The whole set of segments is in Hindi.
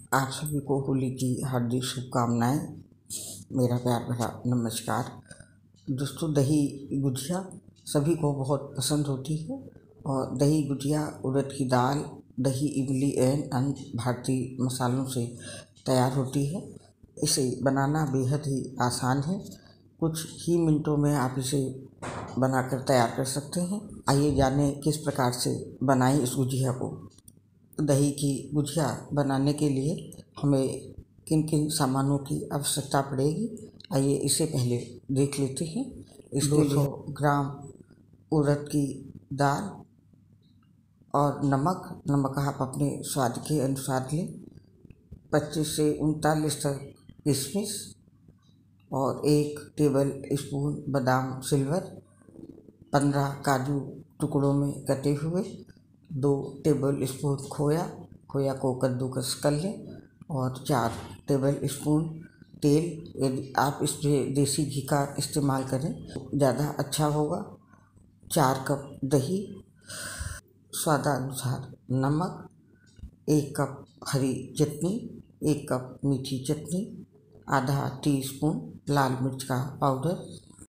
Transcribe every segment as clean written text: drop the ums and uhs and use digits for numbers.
आप सभी को होली की हार्दिक शुभकामनाएं। मेरा प्यार भरा नमस्कार। दोस्तों, दही गुजिया सभी को बहुत पसंद होती है और दही गुजिया उड़द की दाल, दही, इमली एवं अन्य भारतीय मसालों से तैयार होती है। इसे बनाना बेहद ही आसान है। कुछ ही मिनटों में आप इसे बनाकर तैयार कर सकते हैं। आइए जानें किस प्रकार से बनाएं इस गुजिया को। दही की गुजिया बनाने के लिए हमें किन किन सामानों की आवश्यकता पड़ेगी, आइए इसे पहले देख लेते हैं। इसके 200 ग्राम उड़द की दाल और नमक आप अपने स्वाद के अनुसार लें। 25 से 39 तक किशमिश और 1 टेबल स्पून बादाम सिल्वर, 15 काजू टुकड़ों में कटे हुए, 2 टेबल स्पून खोया को कद्दूकस कर लें और 4 टेबल स्पून तेल। यदि आप इसमें देसी घी का इस्तेमाल करें ज़्यादा अच्छा होगा। 4 कप दही, स्वादानुसार नमक, 1 कप हरी चटनी, 1 कप मीठी चटनी, आधा टीस्पून लाल मिर्च का पाउडर,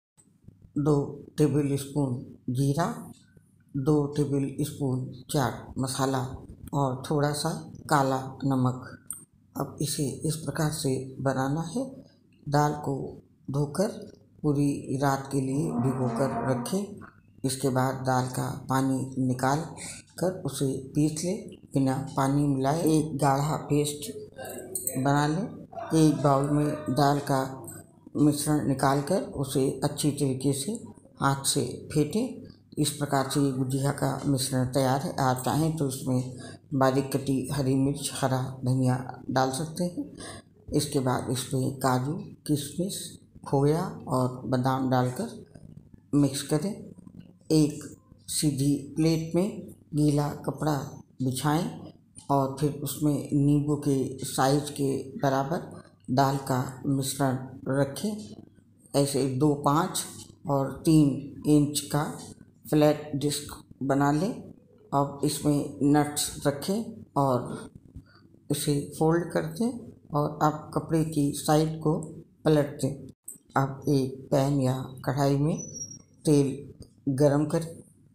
2 टेबल स्पून जीरा, 2 टेबल स्पून चाट मसाला और थोड़ा सा काला नमक। अब इसे इस प्रकार से बनाना है। दाल को धोकर पूरी रात के लिए भिगोकर रखें। इसके बाद दाल का पानी निकाल कर उसे पीस लें। बिना पानी मिलाए एक गाढ़ा पेस्ट बना लें। एक बाउल में दाल का मिश्रण निकालकर उसे अच्छी तरीके से हाथ से फेंटें। इस प्रकार से गुजिया का मिश्रण तैयार है। आप चाहें तो इसमें बारीक कटी हरी मिर्च, हरा धनिया डाल सकते हैं। इसके बाद इसमें काजू, किशमिश, खोया और बादाम डालकर मिक्स करें। एक सीधी प्लेट में गीला कपड़ा बिछाएं और फिर उसमें नींबू के साइज के बराबर दाल का मिश्रण रखें। ऐसे 2, 5 और 3 इंच का फ्लैट डिस्क बना लें। अब इसमें नट्स रखें और इसे फोल्ड कर दें और अब कपड़े की साइड को पलट दें। अब एक पैन या कढ़ाई में तेल गरम करें।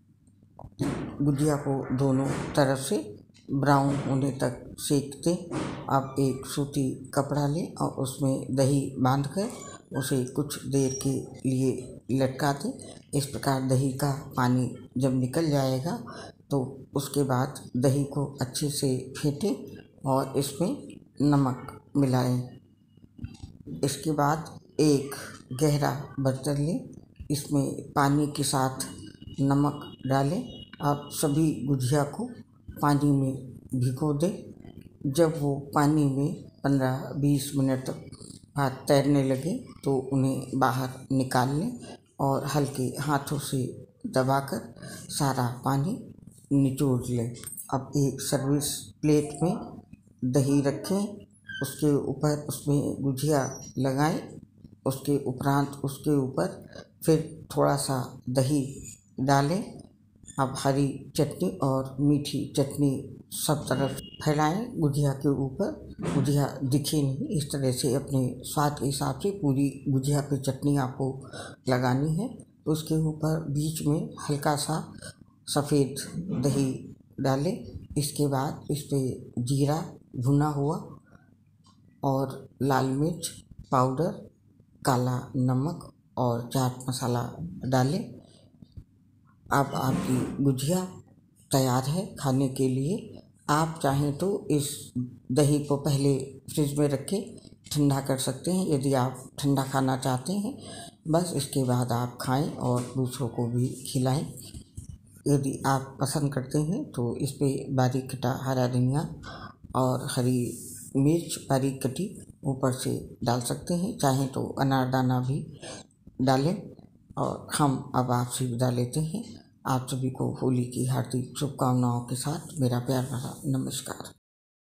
गुजिया को दोनों तरफ से ब्राउन होने तक सेक दें। अब एक सूती कपड़ा लें और उसमें दही बांधकर उसे कुछ देर के लिए लटका दें। इस प्रकार दही का पानी जब निकल जाएगा तो उसके बाद दही को अच्छे से फेंटें और इसमें नमक मिलाएं। इसके बाद एक गहरा बर्तन लें, इसमें पानी के साथ नमक डालें। आप सभी गुजिया को पानी में भिगो दें। जब वो पानी में 15-20 मिनट तक बाद तैरने लगे तो उन्हें बाहर निकाल लें और हल्के हाथों से दबाकर सारा पानी निचोड़ लें। अब एक सर्विस प्लेट में दही रखें, उसके ऊपर उसमें गुजिया लगाएं। उसके उपरांत उसके ऊपर फिर थोड़ा सा दही डालें। अब हरी चटनी और मीठी चटनी सब तरफ फैलाएं गुजिया के ऊपर। गुजिया दिखे नहीं, इस तरह से अपने स्वाद के हिसाब से पूरी गुजिया पे चटनी आपको लगानी है। उसके ऊपर बीच में हल्का सा सफ़ेद दही डालें। इसके बाद इस पर जीरा भुना हुआ और लाल मिर्च पाउडर, काला नमक और चाट मसाला डालें। अब आपकी गुजिया तैयार है खाने के लिए। आप चाहें तो इस दही को पहले फ्रिज में रख के ठंडा कर सकते हैं यदि आप ठंडा खाना चाहते हैं। बस इसके बाद आप खाएं और दूसरों को भी खिलाएं। यदि आप पसंद करते हैं तो इस पर बारीक कटा हरा धनिया और हरी मिर्च बारीक कटी ऊपर से डाल सकते हैं। चाहें तो अनारदाना भी डालें। और हम अब आपसे विदा लेते हैं। आप सभी को होली की हार्दिक शुभकामनाओं के साथ मेरा प्यार भरा नमस्कार।